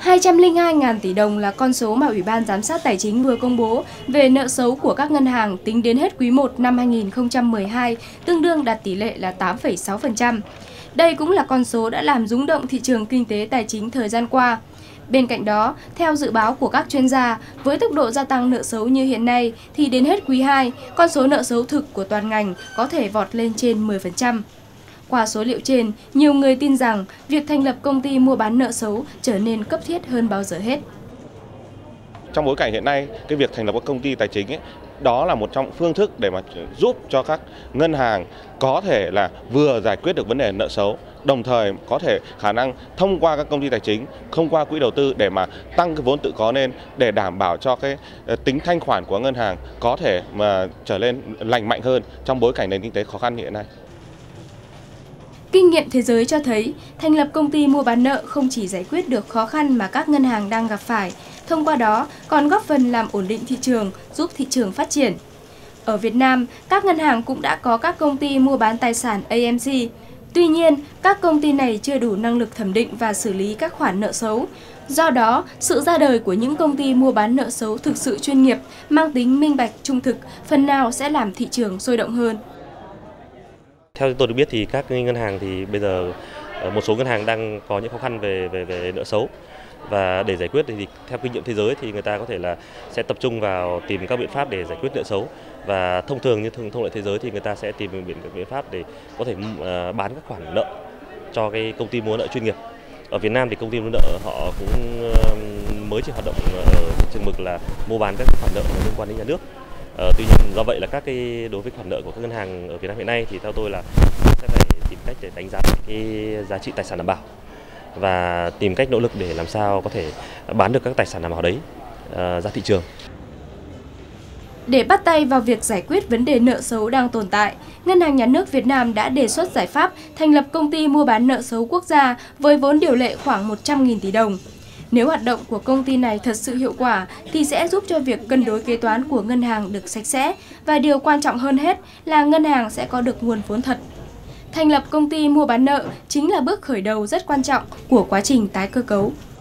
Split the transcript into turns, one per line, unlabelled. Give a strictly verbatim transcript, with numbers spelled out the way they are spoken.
hai trăm lẻ hai nghìn tỷ đồng là con số mà Ủy ban Giám sát Tài chính vừa công bố về nợ xấu của các ngân hàng tính đến hết quý một năm hai nghìn không trăm mười hai, tương đương đạt tỷ lệ là tám phẩy sáu phần trăm. Đây cũng là con số đã làm rung động thị trường kinh tế tài chính thời gian qua. Bên cạnh đó, theo dự báo của các chuyên gia, với tốc độ gia tăng nợ xấu như hiện nay thì đến hết quý hai, con số nợ xấu thực của toàn ngành có thể vọt lên trên mười phần trăm. Qua số liệu trên, nhiều người tin rằng việc thành lập công ty mua bán nợ xấu trở nên cấp thiết hơn bao giờ hết.
Trong bối cảnh hiện nay, cái việc thành lập các công ty tài chính ấy, đó là một trong phương thức để mà giúp cho các ngân hàng có thể là vừa giải quyết được vấn đề nợ xấu, đồng thời có thể khả năng thông qua các công ty tài chính, thông qua quỹ đầu tư để mà tăng cái vốn tự có lên, để đảm bảo cho cái tính thanh khoản của ngân hàng có thể mà trở lên lành mạnh hơn trong bối cảnh nền kinh tế khó khăn hiện nay.
Kinh nghiệm thế giới cho thấy, thành lập công ty mua bán nợ không chỉ giải quyết được khó khăn mà các ngân hàng đang gặp phải, thông qua đó còn góp phần làm ổn định thị trường, giúp thị trường phát triển. Ở Việt Nam, các ngân hàng cũng đã có các công ty mua bán tài sản A M C. Tuy nhiên, các công ty này chưa đủ năng lực thẩm định và xử lý các khoản nợ xấu. Do đó, sự ra đời của những công ty mua bán nợ xấu thực sự chuyên nghiệp, mang tính minh bạch, trung thực, phần nào sẽ làm thị trường sôi động hơn.
Theo tôi được biết thì các ngân hàng thì bây giờ một số ngân hàng đang có những khó khăn về về về nợ xấu, và để giải quyết thì theo kinh nghiệm thế giới thì người ta có thể là sẽ tập trung vào tìm các biện pháp để giải quyết nợ xấu, và thông thường như thông thông lệ thế giới thì người ta sẽ tìm biện biện pháp để có thể bán các khoản nợ cho cái công ty mua nợ chuyên nghiệp. Ở Việt Nam thì công ty mua nợ họ cũng mới chỉ hoạt động ở chừng mực là mua bán các khoản nợ liên quan đến nhà nước. Ờ, tuy nhiên do vậy là các cái đối với khoản nợ của các ngân hàng ở Việt Nam hiện nay thì theo tôi là sẽ phải tìm cách để đánh giá cái giá trị tài sản đảm bảo và tìm cách nỗ lực để làm sao có thể bán được các tài sản đảm bảo đấy uh, ra thị trường.
Để bắt tay vào việc giải quyết vấn đề nợ xấu đang tồn tại, Ngân hàng Nhà nước Việt Nam đã đề xuất giải pháp thành lập công ty mua bán nợ xấu quốc gia với vốn điều lệ khoảng một trăm nghìn tỷ đồng. Nếu hoạt động của công ty này thật sự hiệu quả thì sẽ giúp cho việc cân đối kế toán của ngân hàng được sạch sẽ, và điều quan trọng hơn hết là ngân hàng sẽ có được nguồn vốn thật. Thành lập công ty mua bán nợ chính là bước khởi đầu rất quan trọng của quá trình tái cơ cấu.